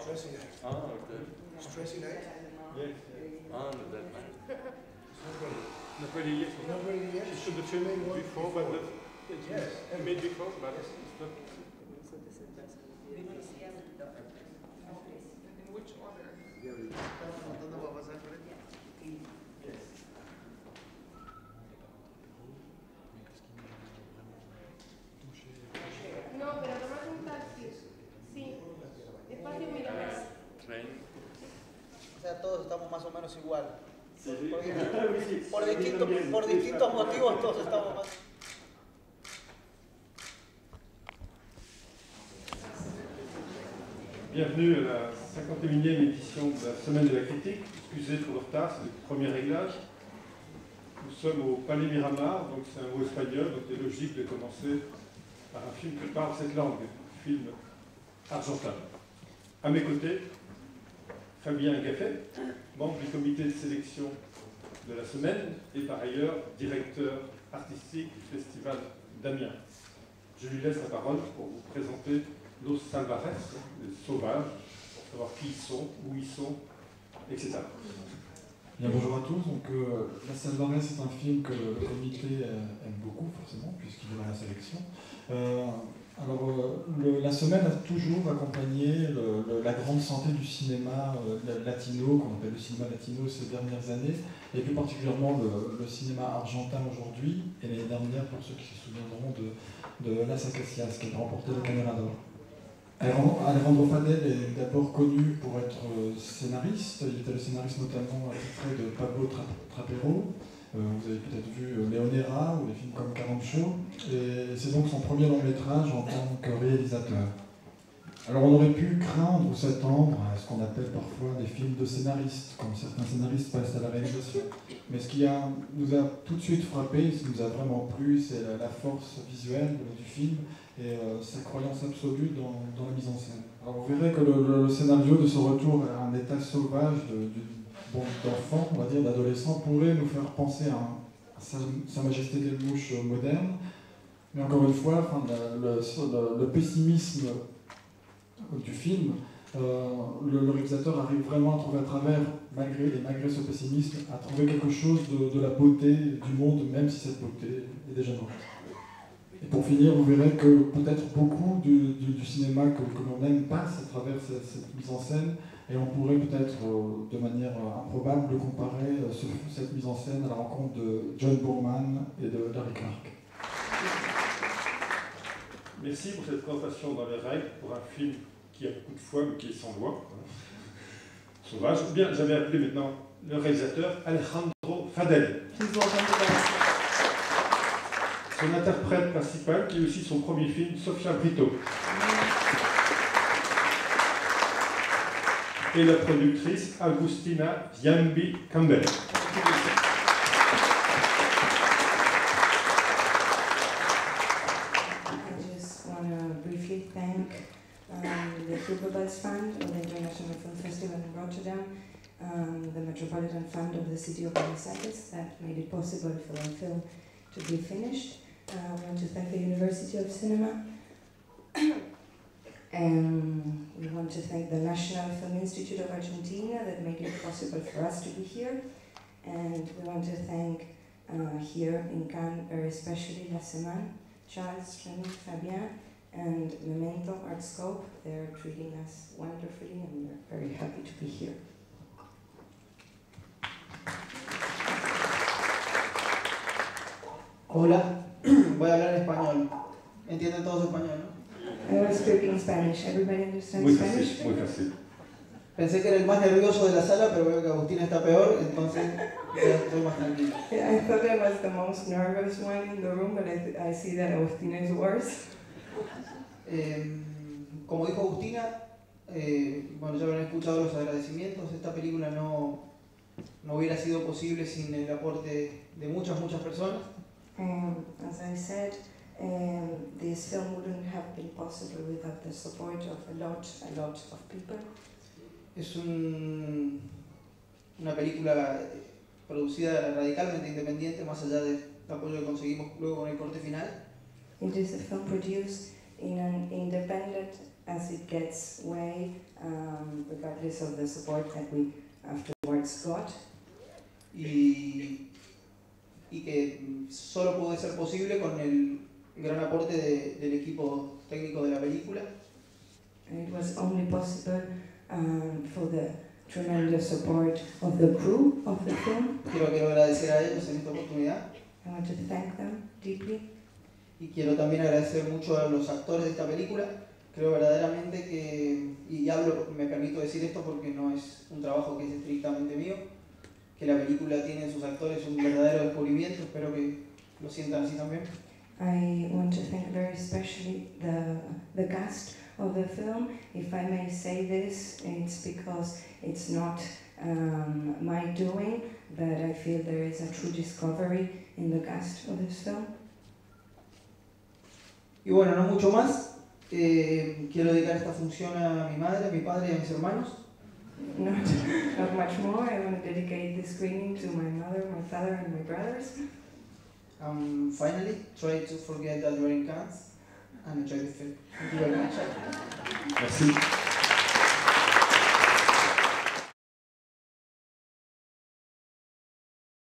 Stressing act. Ah, okay. Stressing act? Yes. Ah, no, that man. It's not ready. Not ready yet. It's not ready yet. It should have been made before, but it's Yes. made before, but it's not. In which order? No, pero tomate un taxi. Sí. Despacio, mira más. Train. O sea, todos estamos más o menos igual. Sí. Por distintos motivos todos estamos más. Bienvenue à la 51e édition de la Semaine de la Critique. Excusez pour le retard, c'est le premier réglage. Nous sommes au Palais Miramar, donc c'est un mot espagnol, donc il est logique de commencer par un film qui parle cette langue, un film argentin. À mes côtés, Fabien Gaffet, membre du comité de sélection de la semaine et par ailleurs directeur artistique du Festival d'Amiens. Je lui laisse la parole pour vous présenter Los Salvajes, les sauvages, pour savoir qui ils sont, où ils sont, etc. Bien, bonjour à tous. Donc, La Salvajes, c'est un film que le comité aime beaucoup, forcément, puisqu'il est dans la sélection. La semaine a toujours accompagné la grande santé du cinéma latino, qu'on appelle le cinéma latino ces dernières années, et plus particulièrement le cinéma argentin aujourd'hui, et l'année dernière, pour ceux qui se souviendront, de Las Acacias, qui a remporté la Caméra d'Or. Alejandro Fadel est d'abord connu pour être scénariste. Il était le scénariste notamment attitré de Pablo Trapero. Vous avez peut-être vu Leonera ou des films comme Carancho. Et c'est donc son premier long métrage en tant que réalisateur. Alors on aurait pu craindre ou s'attendre à ce qu'on appelle parfois des films de scénaristes, comme certains scénaristes passent à la réalisation. Mais ce qui nous a tout de suite frappé, ce qui nous a vraiment plu, c'est la force visuelle du film et sa croyance absolue dans la mise en scène. Alors vous verrez que le scénario de ce retour à un état sauvage d'enfant, on va dire d'adolescent, pourrait nous faire penser à Sa Majesté des Mouches moderne. Mais encore une fois, le pessimisme du film, le réalisateur arrive vraiment à trouver à travers, malgré ce pessimisme, à trouver quelque chose de la beauté du monde, même si cette beauté est déjà morte. Et pour finir, vous verrez que peut-être beaucoup du cinéma que l'on aime passe à travers cette mise en scène, et on pourrait peut-être, de manière improbable, comparer cette mise en scène à la rencontre de John Boorman et de Larry Clark. Merci pour cette présentation dans les règles pour un film qui a beaucoup de foi mais qui est sans loi. Sauvage. Bien, j'avais appelé maintenant le réalisateur Alejandro Fadel. Son interprète principal, qui est aussi son premier film, Sofia Brito. Et la productrice Agustina Yambi Campbell. The Superbuzz Fund of the International Film Festival in Rotterdam, the Metropolitan Fund of the City of Buenos Aires that made it possible for the film to be finished. I want to thank the University of Cinema. And we want to thank the National Film Institute of Argentina that made it possible for us to be here. And we want to thank here in Cannes very especially La Semaine, Charles, Rémi, Fabien, and Memento Artscope. They're treating us wonderfully and we're very happy to be here. Hola, voy a hablar en español. ¿Entienden todos español, no? I was speaking Spanish. Everybody understands Spanish? Muy fácil. Pensé que era el más nervioso de la sala, pero veo que Agustina está peor, entonces ya estoy más tranquilo. Yeah, I thought I was the most nervous one in the room, but I see that Agustina is worse. Como dijo Agustina, bueno, ya habrán escuchado los agradecimientos. Esta película no hubiera sido posible sin el aporte de muchas personas. As I said, this film wouldn't have been possible without the support of a lot of people. Es una película producida radicalmente independiente, más allá del apoyo que conseguimos luego con el corte final. It is a film produced in an independent as it gets way, regardless of the support that we afterwards got. Y que solo pudo ser posible con el gran aporte del equipo técnico de la película. And it was only possible for the tremendous support of the crew of the film. Quiero agradecer a ellos en esta oportunidad. I want to thank them deeply. Y quiero también agradecer mucho a los actores de esta película. Creo verdaderamente que, y me permito decir esto porque no es un trabajo que es estrictamente mío, que la película tiene en sus actores un verdadero descubrimiento. Espero que lo sientan así también. I want to thank very especially the cast of the film. If I may say this, it's because it's not my doing, but I feel there is a true discovery in the cast of this film. Y bueno, no mucho más. Quiero dedicar esta función a mi madre, a mi padre y a mis hermanos. Not much more. I want to dedicate this screening to my mother, my father, and my brothers. Finally, try to forget that we're in Cannes and enjoy the film. Thank you very much. Merci.